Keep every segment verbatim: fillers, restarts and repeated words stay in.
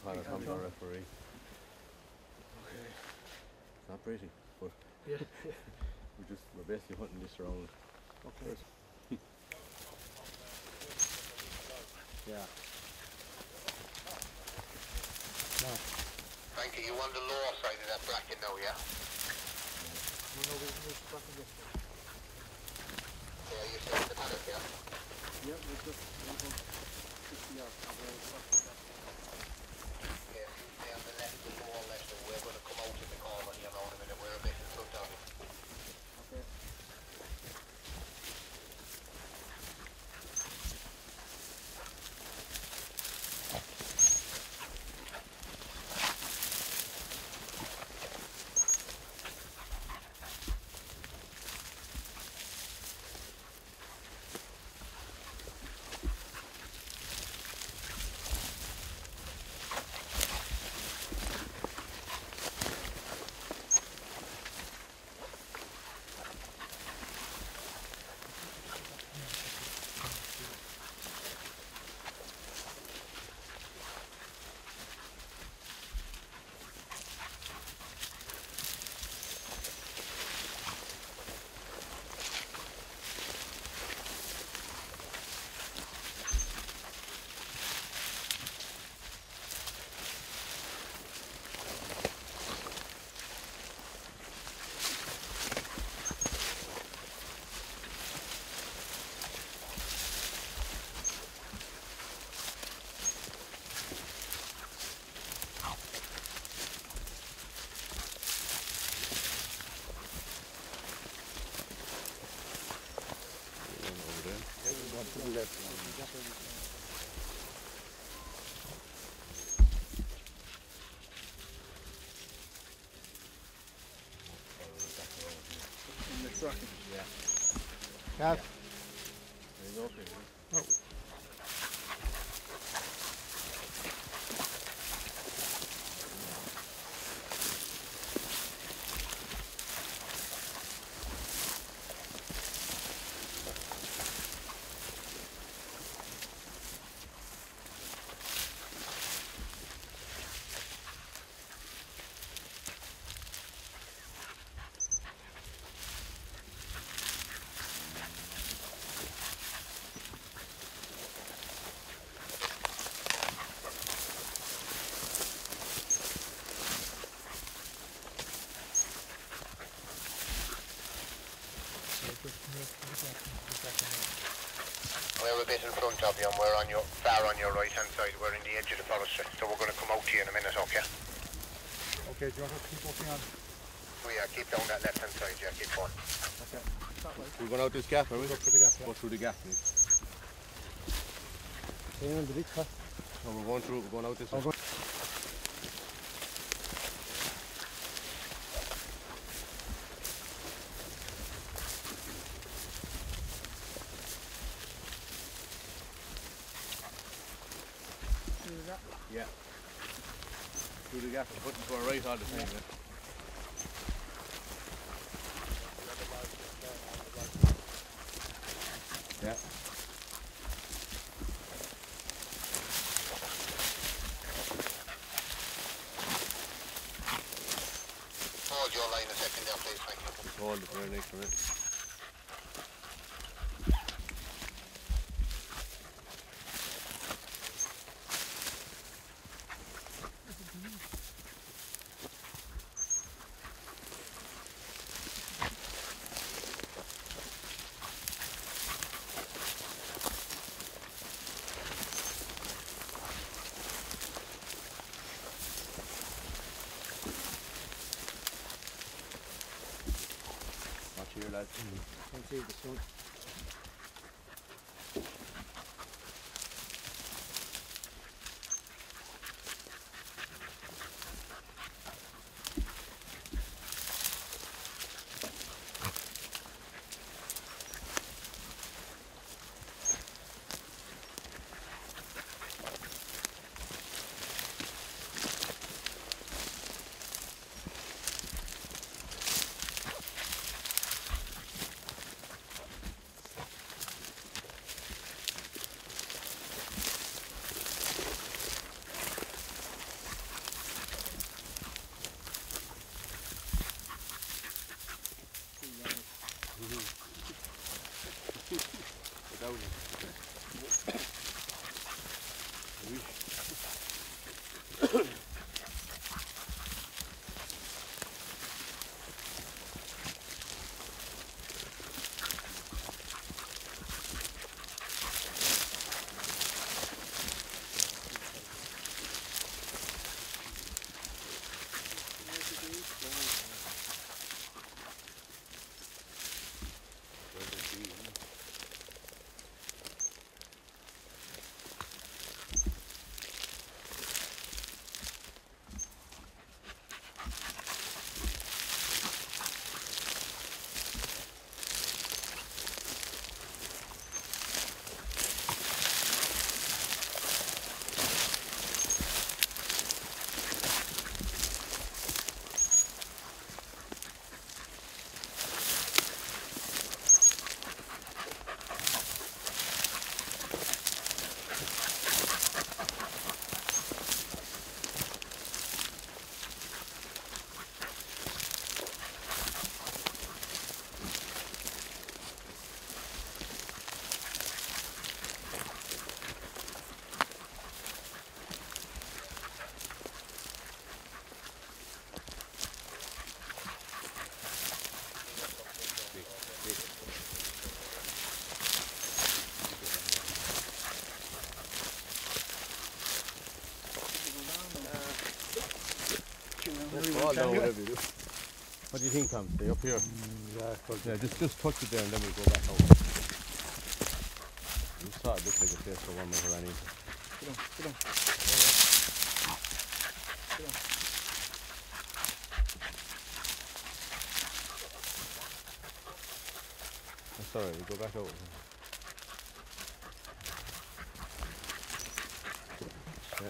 Connor Tom's our referee. Okay. It's not pretty, but yeah. we're just we're basically hunting this round. Okay. Yeah. No. Frankie, you on the lower side of that bracket now, yeah? No, no, we moved the bracket yesterday. Yeah, you said the paddock, yeah? Yeah, we're just we're about fifty yards from where it's back. Yeah, if you stay on the left, the lower left, and we're going to come out in the corner here now in a minute. We're a bit in front of you. Okay. Yeah. Gav. There you go, Peter. Oh. We're a bit in front of you and we're on your far on your right hand side. We're in the edge of the forestry, so we're going to come out to you in a minute, okay? Okay, do you want to keep walking on? Oh yeah, keep down that left hand side, yeah, keep going. Okay. That way. We're going out this gap, are we? Go through the gap, yeah. Go through the gap, please. Yeah, the big cut. No, we're going through, we're going out this way. Yeah. Through the gap and putting to our right all the time, yeah. Yeah. Hold your line a second there, please, Frankie. Just hold it there next to it. Here, lads. Can't see the sun. Fall down, whatever you do. What do you think, Tom? Stay up here. Mm, yeah, good. Yeah, just just touch it there and then we'll go back out. You saw it looks like a place for one with her anything. Sit down, sit down. Sit down. That's alright, we'll go back out. Yeah.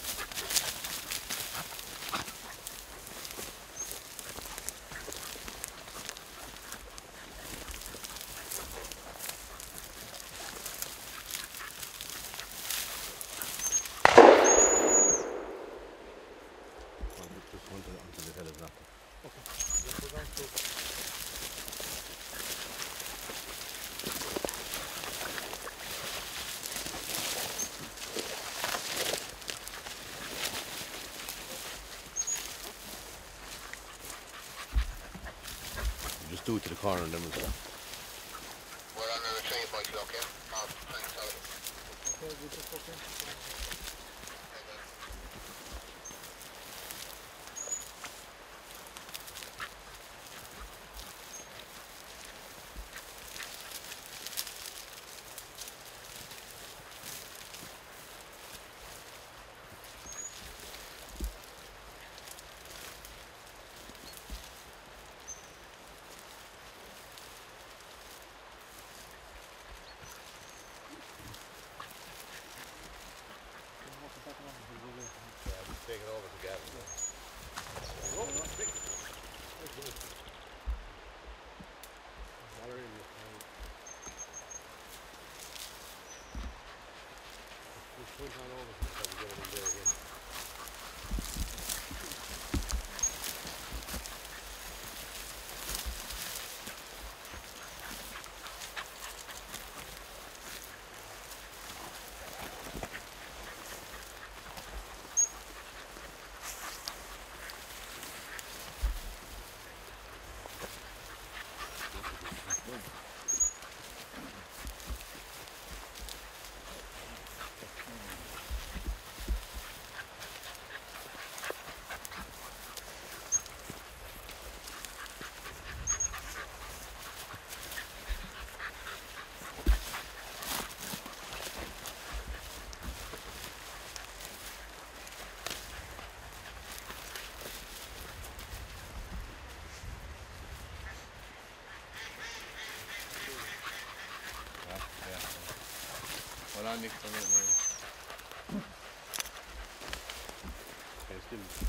Just one to until the head is nothing. Okay. Let's go down to Just do it to the corner and then we'll start. We're on the retrieve bike, okay? Oh, thanks, sorry. okay, we just okay. Take it over to Gavin. Well, I'm next on it now. Okay, still.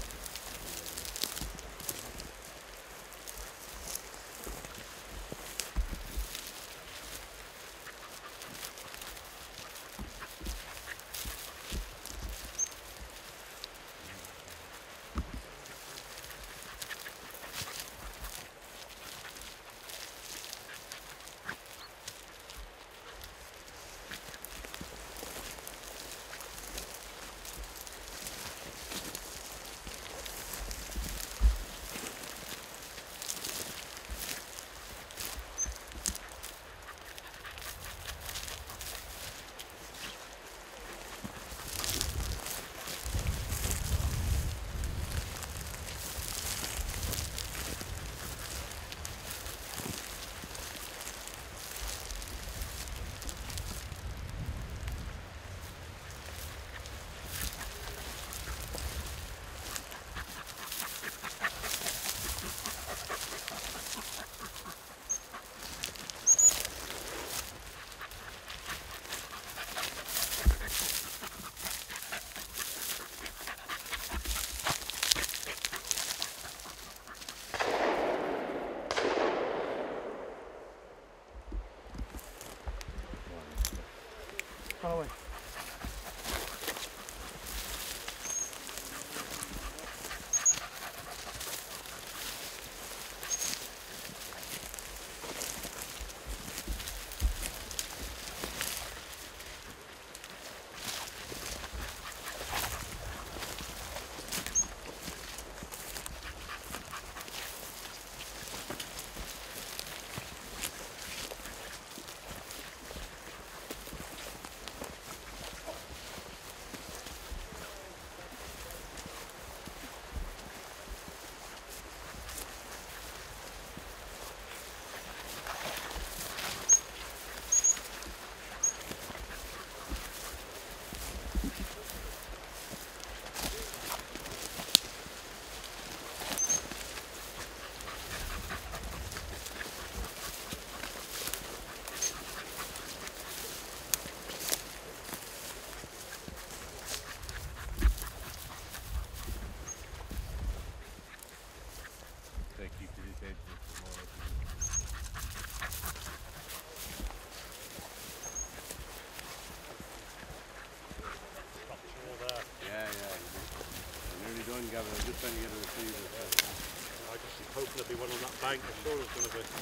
done, Gavin. I'm just trying to get a retriever. I just keep hoping there'll be one on that bank. I'm sure there's going to be.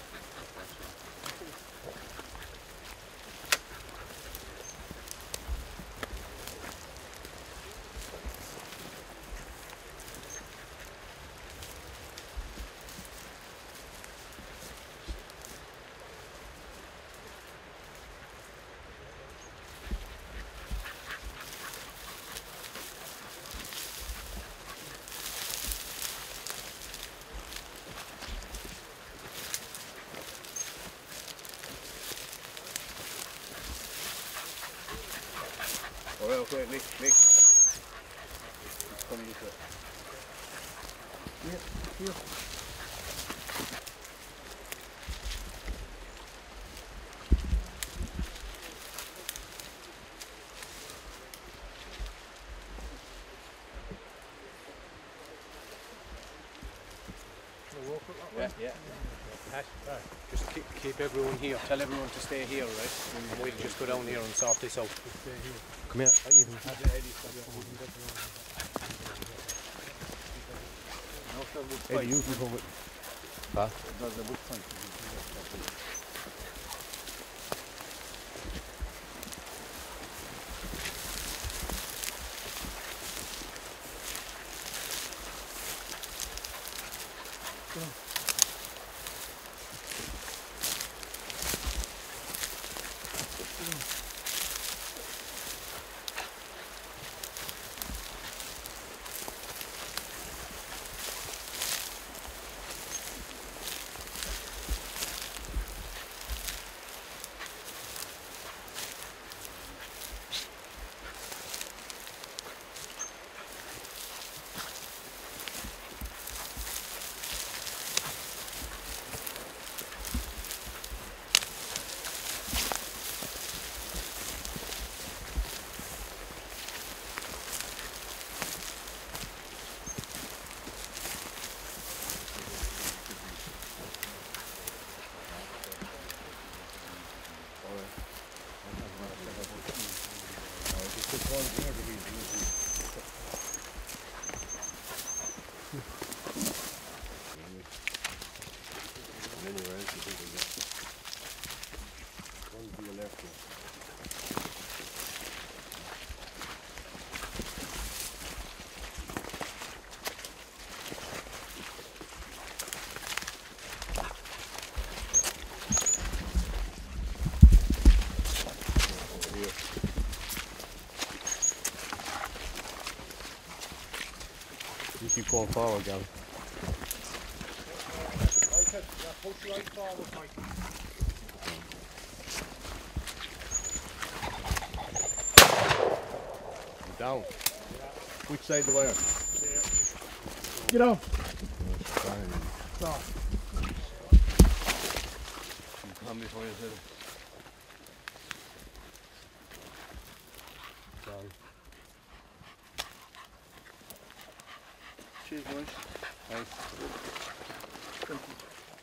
Alright, okay, Nick, Nick. It's coming this way. Yeah, here. Yeah, yeah. Pat, just keep, keep everyone here. Tell everyone to stay here, right? And we'll just go down here and sort this out. Come here. I even had the Eddie, you can come with. Huh? There's a wood plank. You keep going forward, Gavin. Push right forward, Mike. Down. Which side the wire? Get on. Stop. Come before you said it. Sorry. Cheers, boys. Thanks. Thank you.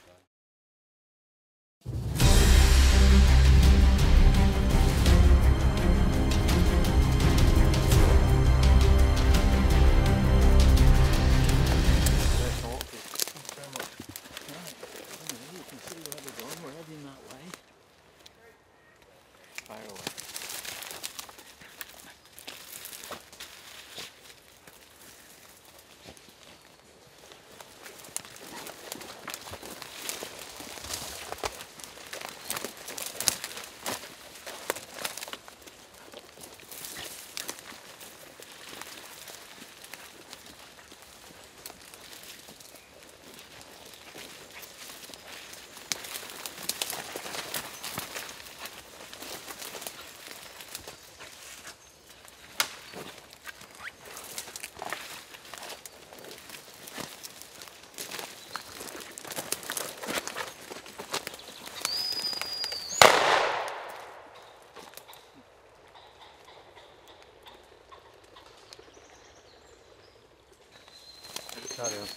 Carry on.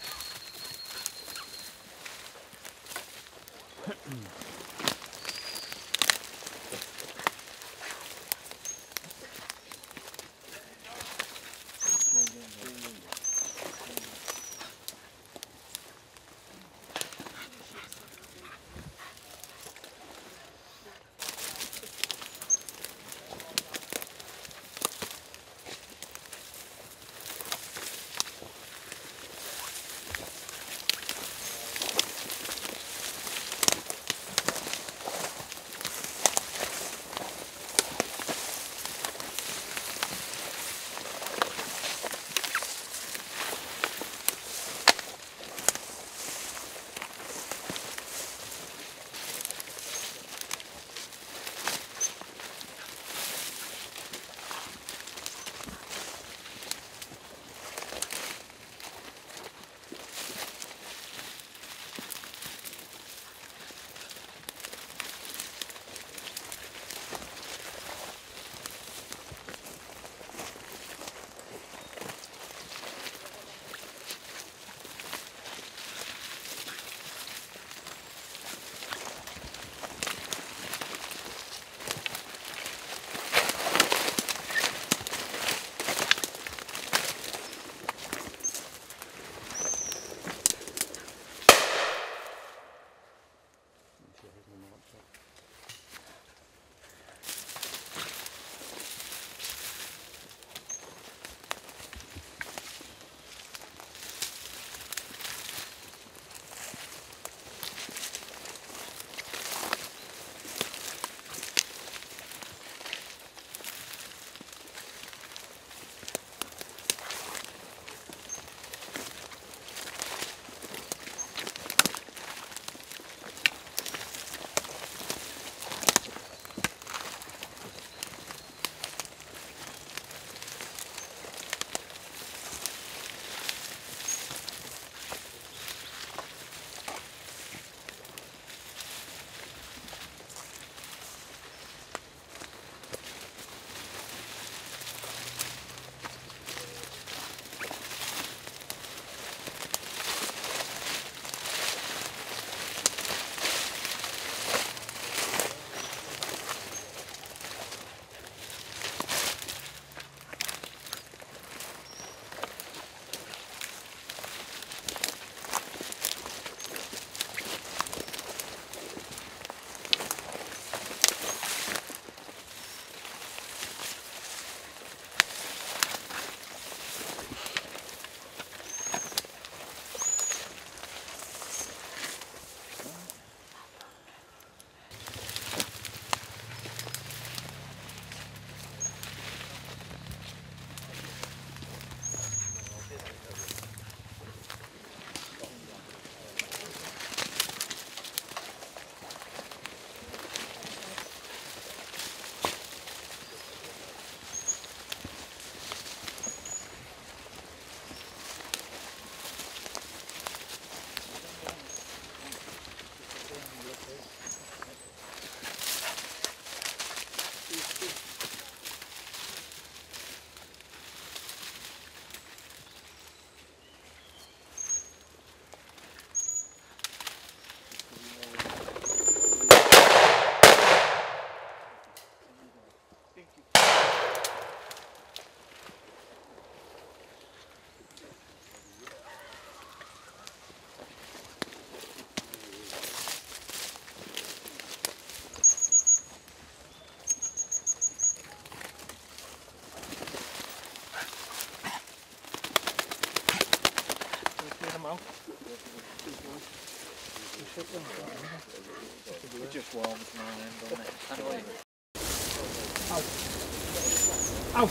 now. It just warms my end, doesn't it? Ow. Ow.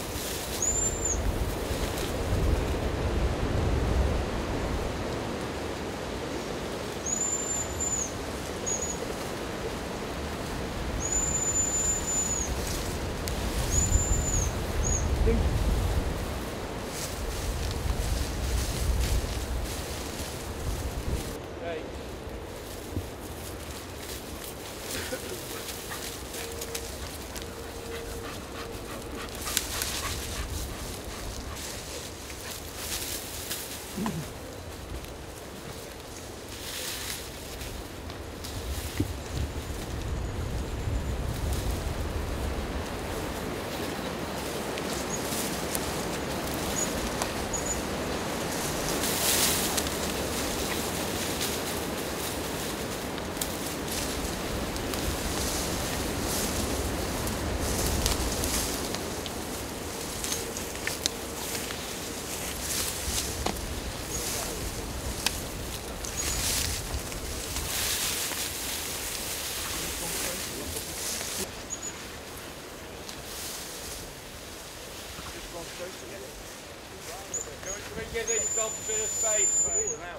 Can we give these dogs a bit of space, mate? Now.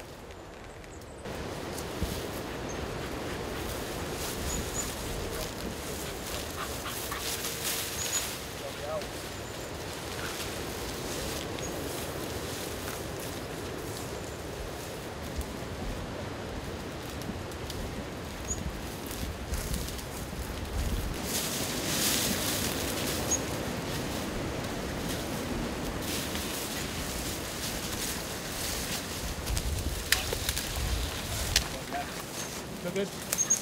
Look good.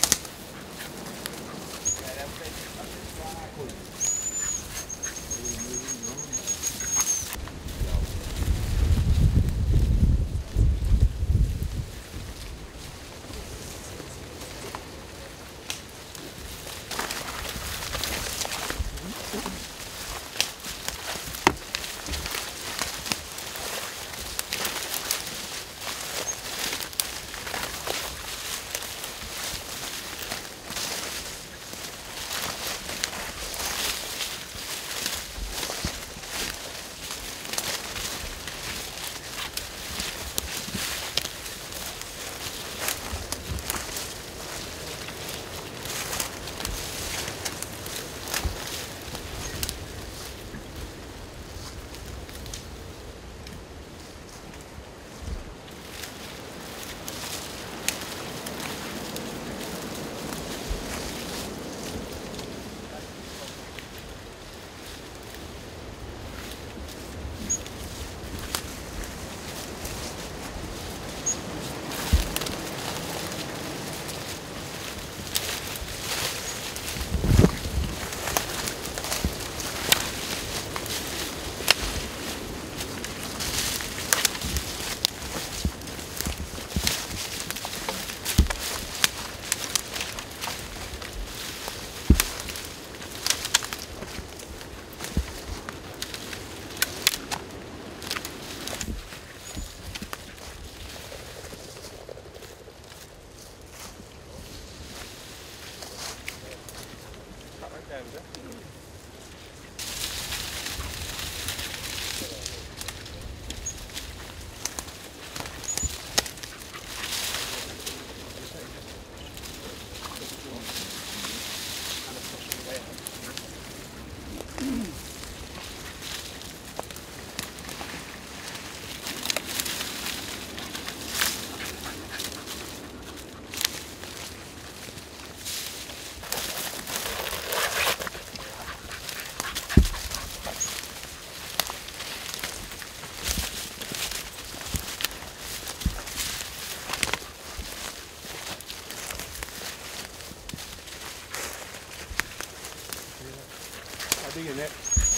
In it.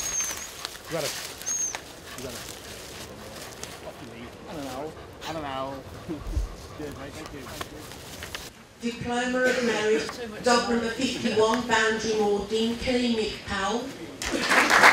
You got it. You got it. Off you leave. I don't know. I don't know. Cheers, mate. Thank you. Thank you. Diploma of Merit, dog number fifty-one, Boundarymoor Dinky, Mick Powell.